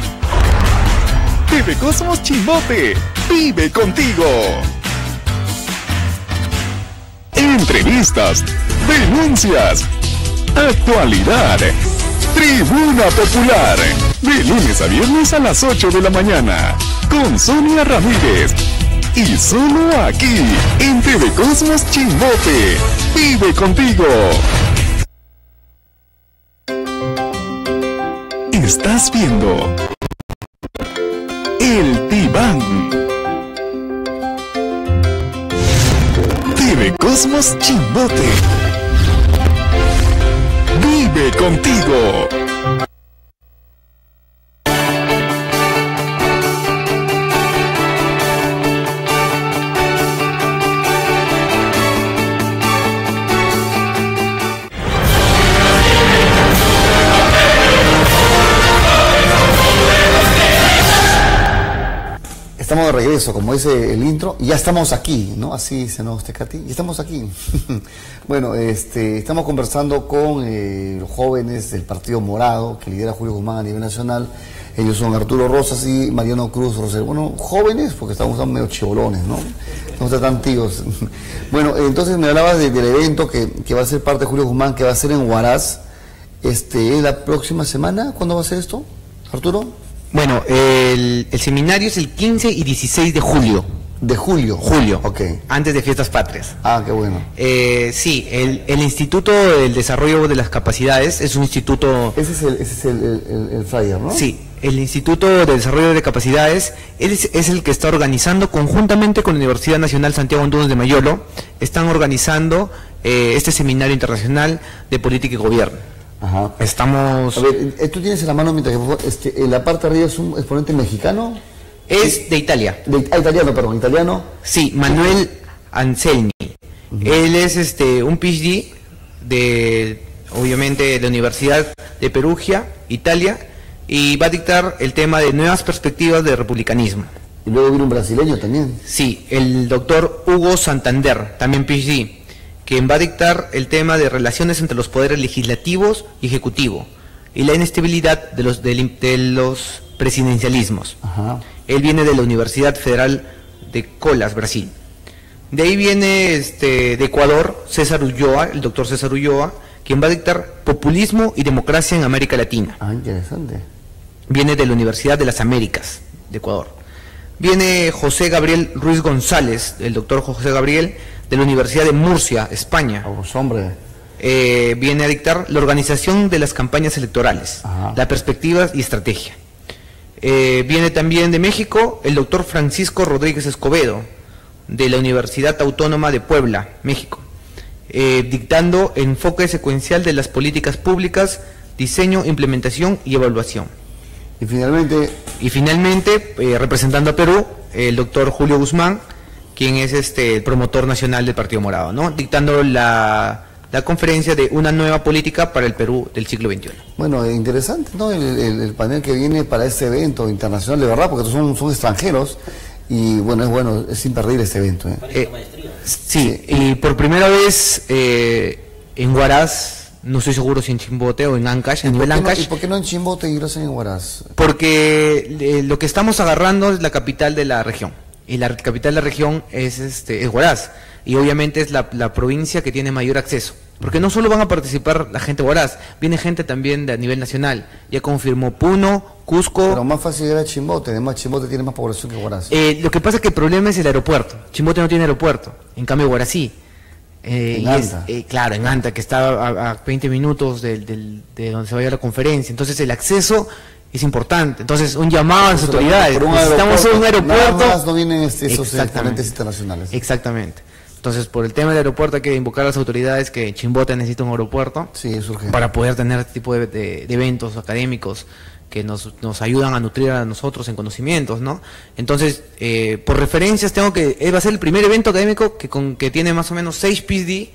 TV Cosmos Chimbote, vive contigo. entrevistas, denuncias, actualidad. Tribuna Popular, de lunes a viernes a las 8 de la mañana, con Sonia Ramírez. Y solo aquí, en TV Cosmos Chimbote. Vive contigo. Estás viendo El Diván. TV Cosmos Chimbote. Vive contigo. Estamos de regreso, como dice el intro, y ya estamos aquí, ¿no? Así dice, ¿no, Katy? Ya estamos aquí. Bueno, estamos conversando con los jóvenes del Partido Morado, que lidera Julio Guzmán a nivel nacional. Ellos son Arturo Rosas y Mariano Cruz Rosel. Bueno, jóvenes, porque estamos medio chibolones, ¿no? No tan tíos. Bueno, entonces me hablabas del evento que va a ser parte de Julio Guzmán, que va a ser en Huaraz, la próxima semana. ¿Cuándo va a ser esto, Arturo? Bueno, el seminario es el 15 y 16 de julio. ¿De julio? Julio, ok. Antes de Fiestas Patrias. Ah, qué bueno. Sí, el Instituto del Desarrollo de las Capacidades es un instituto... Ese es el flyer, ¿no? Sí, el Instituto de Desarrollo de Capacidades es el que está organizando, conjuntamente con la Universidad Nacional Santiago Antúnez de Mayolo, están organizando este seminario internacional de política y gobierno. Ajá. Estamos... A ver, tú tienes en la mano, mientras que en la parte de arriba es un exponente mexicano. Es de Italia. Italiano. Sí, Manuel Anselmi. Él es un PhD obviamente, de la Universidad de Perugia, Italia, y va a dictar el tema de nuevas perspectivas de republicanismo. Y luego viene un brasileño también. Sí, el doctor Hugo Santander, también PhD, quien va a dictar el tema de relaciones entre los poderes legislativos y ejecutivo y la inestabilidad de los presidencialismos. Ajá. Él viene de la Universidad Federal de Colas, Brasil. De ahí viene de Ecuador, César Ulloa, el doctor César Ulloa, quien va a dictar populismo y democracia en América Latina. Ah, interesante. Viene de la Universidad de las Américas, de Ecuador. Viene José Gabriel Ruiz González, el doctor José Gabriel, de la Universidad de Murcia, España. Hombre. Viene a dictar la organización de las campañas electorales, las perspectivas y estrategia. Viene también de México el doctor Francisco Rodríguez Escobedo, de la Universidad Autónoma de Puebla, México, dictando enfoque secuencial de las políticas públicas, diseño, implementación y evaluación. Y finalmente, representando a Perú, el doctor Julio Guzmán, quien es el promotor nacional del Partido Morado, ¿no? Dictando la conferencia de una nueva política para el Perú del siglo XXI. Bueno, interesante, ¿no? El panel que viene para este evento internacional, de verdad, porque son extranjeros, y bueno, es imperdible este evento. Sí, y por primera vez en Huaraz, no estoy seguro si en Chimbote o en Ancash, a nivel Ancash. ¿Y por qué no en Chimbote y lo hacen en Huaraz? Porque lo que estamos agarrando es la capital de la región. Y la capital de la región es Huaraz, y obviamente es la provincia que tiene mayor acceso, porque no solo van a participar la gente de Huaraz, viene gente también de a nivel nacional, ya confirmó Puno, Cusco. Pero más fácil era Chimbote, además Chimbote tiene más población que Huaraz. Lo que pasa es que el problema es el aeropuerto. Chimbote no tiene aeropuerto, en cambio Huaraz sí. En Anta. Claro, en Anta, que está a 20 minutos de donde se vaya a la conferencia, entonces el acceso es importante. Entonces, un llamado a las autoridades. Necesitamos un aeropuerto. Nada más no vienen esos exponentes internacionales. Exactamente. Entonces, por el tema del aeropuerto hay que invocar a las autoridades que Chimbote necesita un aeropuerto. Sí, es urgente. Para poder tener este tipo de eventos académicos que nos ayudan a nutrir a nosotros en conocimientos, ¿no? Entonces, por referencias, va a ser el primer evento académico que tiene más o menos 6 PhD,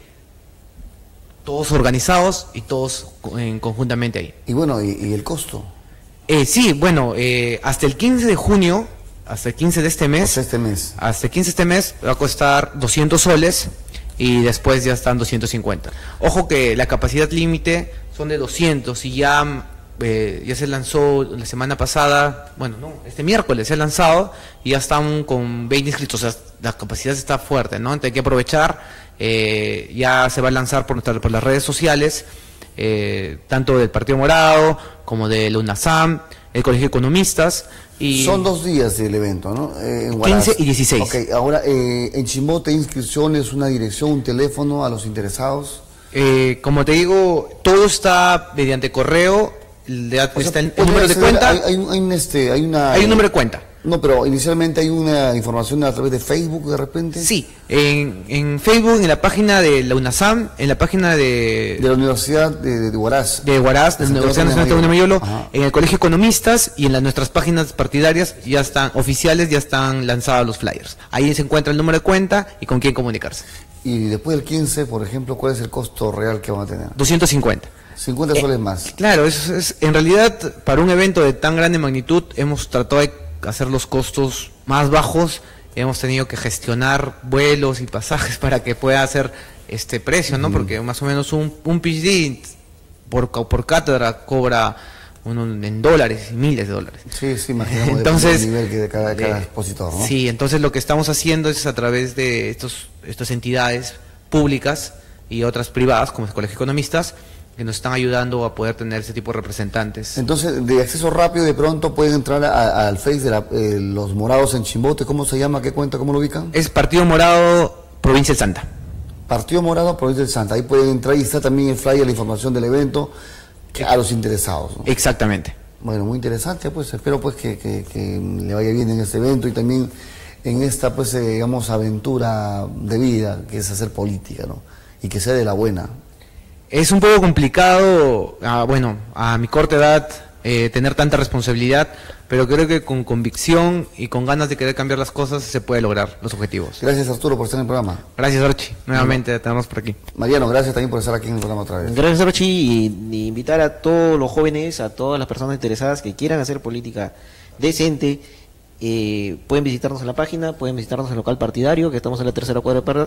todos organizados y todos conjuntamente ahí. Y bueno, ¿y el costo? Sí, bueno, hasta el 15 de junio, hasta el 15 de este mes, hasta el 15 de este mes va a costar 200 soles y después ya están 250. Ojo que la capacidad límite son de 200 y ya se lanzó la semana pasada, bueno, no, este miércoles se ha lanzado y ya están con 20 inscritos, o sea, la capacidad está fuerte, ¿no? Entonces hay que aprovechar, ya se va a lanzar por las redes sociales, tanto del Partido Morado como de la UNASAM, el Colegio de Economistas. Y son 2 días el evento, ¿no? En 15 y 16. Ok, ahora, en Chimbote, inscripciones, una dirección, un teléfono a los interesados. Como te digo, todo está mediante correo, está el número de cuenta. Hay un número de cuenta. No, pero inicialmente hay una información a través de Facebook de repente. Sí, en Facebook, en la página de la UNASAM, en la página de la Universidad de Huaraz. De Huaraz, de la Universidad Nacional de Mayolo, en el Colegio de Economistas y en nuestras páginas partidarias ya están oficiales, ya están lanzados los flyers. Ahí se encuentra el número de cuenta y con quién comunicarse. Y después del 15, por ejemplo, ¿cuál es el costo real que van a tener? 250. 50 soles más. Claro, en realidad, para un evento de tan grande magnitud, hemos tratado de hacer los costos más bajos, hemos tenido que gestionar vuelos y pasajes para que pueda hacer este precio, ¿no? Porque más o menos un PhD por cátedra cobra en dólares, miles de dólares. Sí, imaginamos entonces, el nivel de cada expositor, ¿no? Sí, entonces lo que estamos haciendo es a través de estas entidades públicas y otras privadas, como el Colegio de Economistas, que nos están ayudando a poder tener ese tipo de representantes. Entonces, de acceso rápido, de pronto pueden entrar al Face de los Morados en Chimbote. ¿Cómo se llama? ¿Qué cuenta? ¿Cómo lo ubican? Es Partido Morado Provincia del Santa. Partido Morado Provincia del Santa. Ahí pueden entrar y está también el flyer, la información del evento a los interesados, ¿no? Exactamente. Bueno, muy interesante, pues espero pues que le vaya bien en este evento y también en esta, pues, digamos, aventura de vida que es hacer política, ¿no? Y que sea de la buena. Es un poco complicado, a mi corta edad, tener tanta responsabilidad, pero creo que con convicción y con ganas de querer cambiar las cosas se puede lograr los objetivos. Gracias, Arturo, por estar en el programa. Gracias, Archi, nuevamente de tenernos por aquí. Mariano, gracias también por estar aquí en el programa otra vez. Gracias, Archi, y invitar a todos los jóvenes, a todas las personas interesadas que quieran hacer política decente. Pueden visitarnos en la página, pueden visitarnos en el local partidario, que estamos en la tercera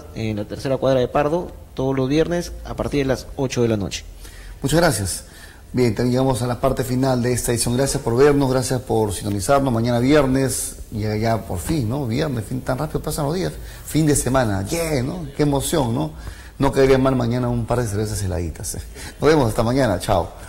cuadra de Pardo, todos los viernes a partir de las 8 de la noche. Muchas gracias. Bien, también llegamos a la parte final de esta edición. Gracias por vernos, gracias por sintonizarnos. Mañana viernes, ya por fin, ¿no? Viernes, tan rápido pasan los días. Fin de semana, ¿no? Qué emoción, ¿no? No caería mal mañana un par de cervezas heladitas. Nos vemos hasta mañana, chao.